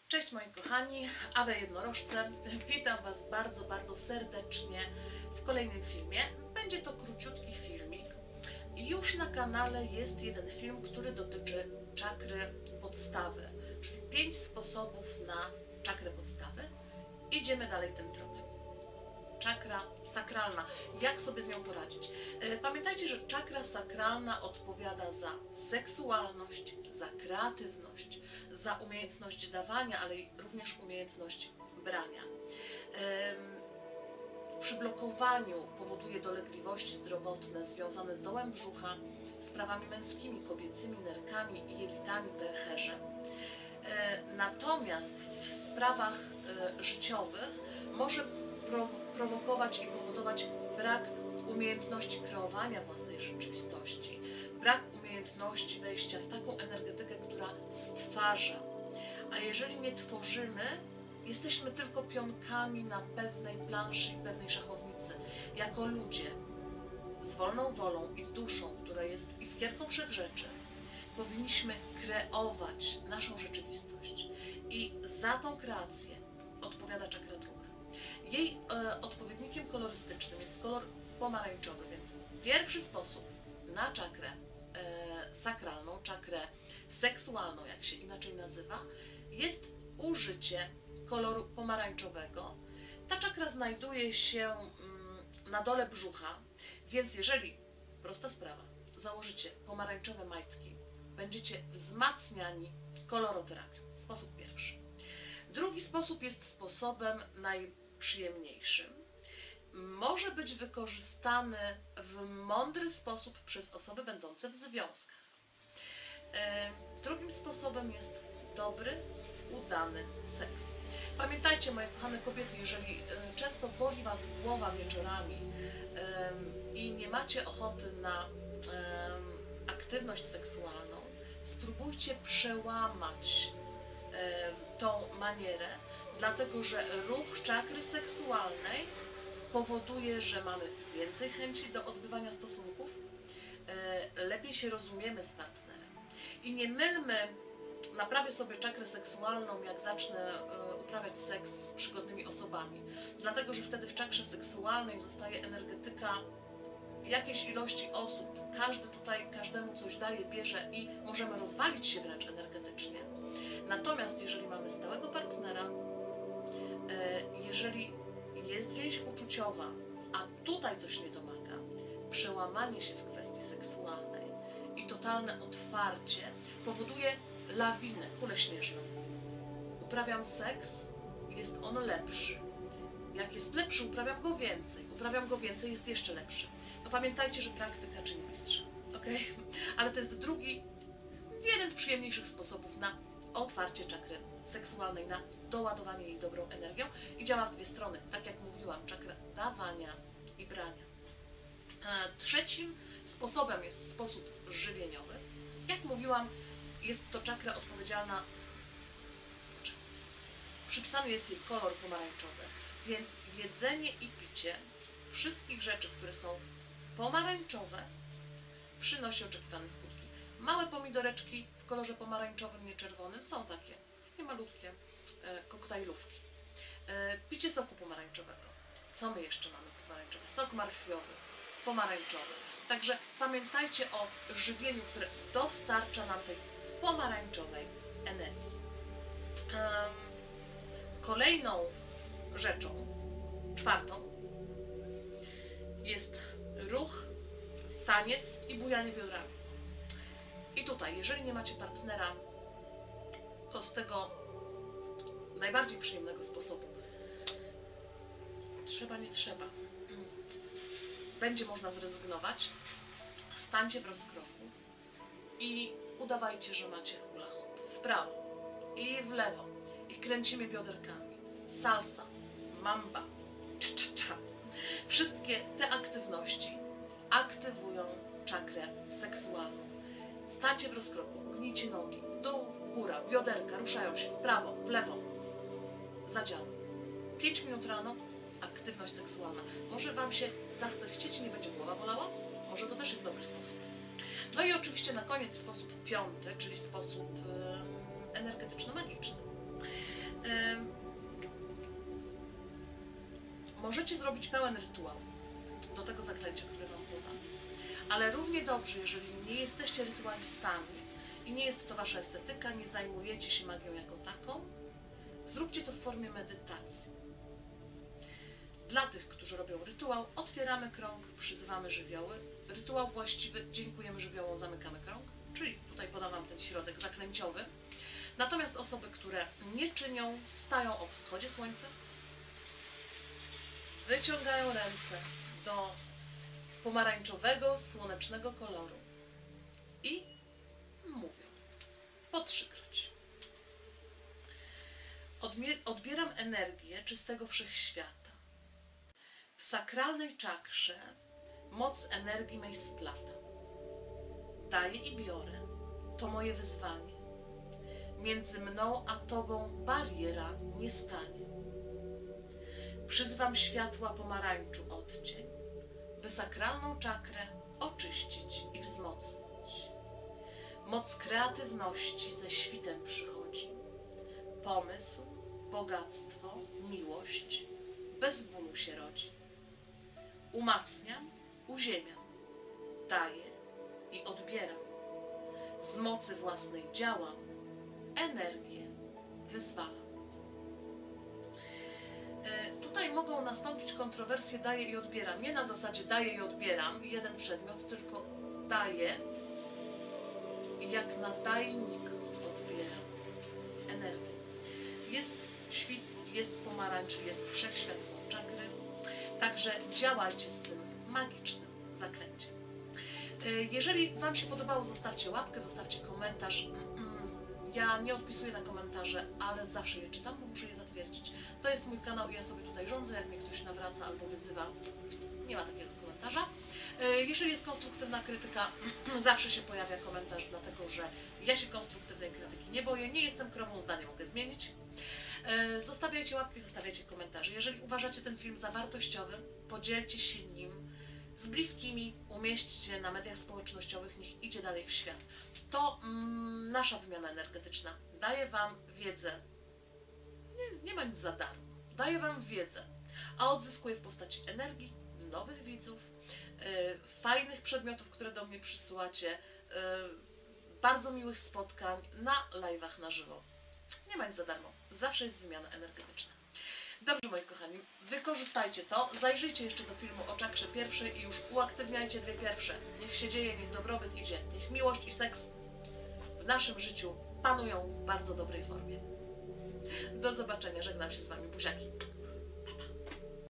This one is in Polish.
Cześć moi kochani, Awe Jednorożce. Witam Was bardzo, bardzo serdecznie w kolejnym filmie. Będzie to króciutki filmik. Już na kanale jest jeden film, który dotyczy czakry podstawy, czyli 5 sposobów na czakrę podstawy. Idziemy dalej tym tropem. Czakra sakralna. Jak sobie z nią poradzić? Pamiętajcie, że czakra sakralna odpowiada za seksualność, za kreatywność, za umiejętność dawania, ale również umiejętność brania. W przyblokowaniu powoduje dolegliwości zdrowotne związane z dołem brzucha, sprawami męskimi, kobiecymi, nerkami, jelitami, pęcherzem. Natomiast w sprawach życiowych może prowokować i powodować brak umiejętności kreowania własnej rzeczywistości, brak umiejętności wejścia w taką energetykę, która stwarza. A jeżeli nie tworzymy, jesteśmy tylko pionkami na pewnej planszy i pewnej szachownicy. Jako ludzie z wolną wolą i duszą, która jest iskierką wszechrzeczy, powinniśmy kreować naszą rzeczywistość. I za tą kreację odpowiada czakra druga. Jej odpowiednikiem kolorystycznym jest kolor pomarańczowy, więc pierwszy sposób na czakrę sakralną, czakrę seksualną, jak się inaczej nazywa, jest użycie koloru pomarańczowego. Ta czakra znajduje się na dole brzucha, więc jeżeli, prosta sprawa, założycie pomarańczowe majtki, będziecie wzmacniani koloroterapią. Sposób pierwszy. Drugi sposób jest sposobem najprzyjemniejszym. Może być wykorzystany w mądry sposób przez osoby będące w związkach. Drugim sposobem jest dobry, udany seks. Pamiętajcie, moje kochane kobiety, jeżeli często boli Was głowa wieczorami i nie macie ochoty na aktywność seksualną, spróbujcie przełamać tą manierę, dlatego że ruch czakry seksualnej powoduje, że mamy więcej chęci do odbywania stosunków, lepiej się rozumiemy z partnerem. I nie mylmy, naprawię sobie czakrę seksualną, jak zacznę uprawiać seks z przygodnymi osobami, dlatego że wtedy w czakrze seksualnej zostaje energetyka jakiejś ilości osób. Każdy tutaj każdemu coś daje, bierze i możemy rozwalić się wręcz energetycznie. Natomiast jeżeli mamy stałego partnera, jeżeli jest więź uczuciowa, a tutaj coś nie domaga, przełamanie się w kwestii seksualnej i totalne otwarcie powoduje lawinę, kulę śnieżną. Uprawiam seks, jest on lepszy. Jak jest lepszy, uprawiam go więcej. Uprawiam go więcej, jest jeszcze lepszy. No pamiętajcie, że praktyka czyni mistrza. Okay? Ale to jest drugi, jeden z przyjemniejszych sposobów na otwarcie czakry seksualnej, na doładowanie jej dobrą energią i działa w dwie strony. Tak jak mówiłam, czakra dawania i brania. Trzecim sposobem jest sposób żywieniowy. Jak mówiłam, jest to czakra odpowiedzialna, przypisany jest jej kolor pomarańczowy, więc jedzenie i picie wszystkich rzeczy, które są pomarańczowe, przynosi oczekiwane skutki. Małe pomidoreczki w kolorze pomarańczowym, nie czerwonym, są takie malutkie koktajlówki. Picie soku pomarańczowego. Co my jeszcze mamy pomarańczowe? Sok marchwiowy, pomarańczowy. Także pamiętajcie o żywieniu, które dostarcza nam tej pomarańczowej energii. Kolejną rzeczą, czwartą, jest ruch, taniec i bujanie biodrami. I tutaj, jeżeli nie macie partnera, to z tego najbardziej przyjemnego sposobu nie trzeba. Będzie można zrezygnować. Stańcie w rozkroku i udawajcie, że macie hula hop w prawo i w lewo i kręcimy bioderkami. Salsa, mamba, cha-cha-cha. Wszystkie te aktywności aktywują czakrę seksualną. Stańcie w rozkroku, ugnijcie nogi, dół, góra, bioderka ruszają się w prawo, w lewo. Zadziała. 5 minut rano, aktywność seksualna. Może Wam się zachce chcieć, nie będzie głowa bolała? Może to też jest dobry sposób. No i oczywiście na koniec sposób piąty, czyli sposób energetyczno-magiczny. możecie zrobić pełen rytuał do tego zaklęcia, które Wam podam. Ale równie dobrze, jeżeli nie jesteście rytualistami i nie jest to Wasza estetyka, nie zajmujecie się magią jako taką, zróbcie to w formie medytacji. Dla tych, którzy robią rytuał, otwieramy krąg, przyzywamy żywioły. Rytuał właściwy, dziękujemy żywiołom, zamykamy krąg, czyli tutaj podam Wam ten środek zaklęciowy. Natomiast osoby, które nie czynią, stają o wschodzie słońca, wyciągają ręce do pomarańczowego, słonecznego koloru i mówią po 3-kroć. Odbieram energię czystego wszechświata. W sakralnej czakrze moc energii mej splata. Daję i biorę. To moje wyzwanie. Między mną a Tobą bariera nie stanie. Przyzwam światła pomarańczu odcień, by sakralną czakrę oczyścić i wzmocnić. Moc kreatywności ze świtem przychodzi. Pomysł, bogactwo, miłość bez bólu się rodzi. Umacniam, uziemiam, daję i odbieram. Z mocy własnej działam, energię wyzwalam. Tutaj mogą nastąpić kontrowersje daję i odbieram. Nie na zasadzie daję i odbieram jeden przedmiot, tylko daję i jak nadajnik odbieram energię. Jest świt, jest pomarańcz, jest wszechświat, są czakry. Także działajcie z tym magicznym zaklęciem. Jeżeli Wam się podobało, zostawcie łapkę, zostawcie komentarz. Ja nie odpisuję na komentarze, ale zawsze je czytam, bo muszę je zatwierdzić. To jest mój kanał i ja sobie tutaj rządzę, jak mnie ktoś nawraca albo wyzywa, nie ma takiego komentarza. Jeżeli jest konstruktywna krytyka, zawsze się pojawia komentarz, dlatego że ja się konstruktywnej krytyki nie boję, nie jestem krową, zdanie mogę zmienić. Zostawiajcie łapki, zostawiajcie komentarze. Jeżeli uważacie ten film za wartościowy, podzielcie się nim z bliskimi, umieśćcie na mediach społecznościowych, niech idzie dalej w świat. To nasza wymiana energetyczna daje Wam wiedzę, nie ma nic za darmo, daje Wam wiedzę, a odzyskuję w postaci energii, nowych widzów, fajnych przedmiotów, które do mnie przysyłacie, bardzo miłych spotkań na live'ach na żywo. Nie ma nic za darmo, zawsze jest wymiana energetyczna. Dobrze, moi kochani, wykorzystajcie to, zajrzyjcie jeszcze do filmu o czakrze pierwszej i już uaktywniajcie 2 pierwsze. Niech się dzieje, niech dobrobyt idzie, niech miłość i seks w naszym życiu panują w bardzo dobrej formie. Do zobaczenia, żegnam się z Wami, buziaki.